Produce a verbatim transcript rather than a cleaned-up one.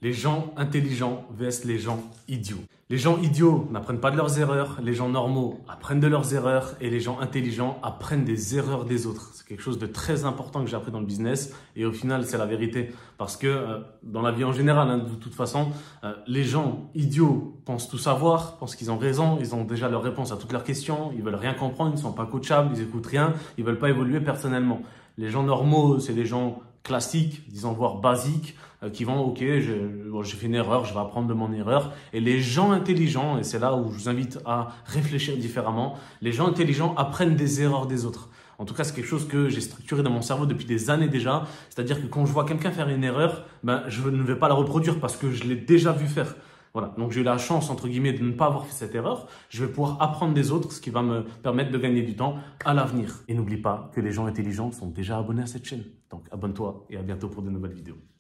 Les gens intelligents versus les gens idiots. Les gens idiots n'apprennent pas de leurs erreurs, les gens normaux apprennent de leurs erreurs et les gens intelligents apprennent des erreurs des autres. C'est quelque chose de très important que j'ai appris dans le business et au final, c'est la vérité. Parce que euh, dans la vie en général, hein, de toute façon, euh, les gens idiots pensent tout savoir, pensent qu'ils ont raison, ils ont déjà leur réponse à toutes leurs questions, ils veulent rien comprendre, ils ne sont pas coachables, ils écoutent rien, ils veulent pas évoluer personnellement. Les gens normaux, c'est des gens classiques, disons voire basiques, euh, qui vont, ok, j'ai bon, fait une erreur, je vais apprendre de mon erreur. Et les gens intelligents, et c'est là où je vous invite à réfléchir différemment, les gens intelligents apprennent des erreurs des autres. En tout cas, c'est quelque chose que j'ai structuré dans mon cerveau depuis des années déjà. C'est-à-dire que quand je vois quelqu'un faire une erreur, ben, je ne vais pas la reproduire parce que je l'ai déjà vu faire. Voilà, donc j'ai eu la chance, entre guillemets, de ne pas avoir fait cette erreur. Je vais pouvoir apprendre des autres, ce qui va me permettre de gagner du temps à l'avenir. Et n'oublie pas que les gens intelligents sont déjà abonnés à cette chaîne. Donc abonne-toi et à bientôt pour de nouvelles vidéos.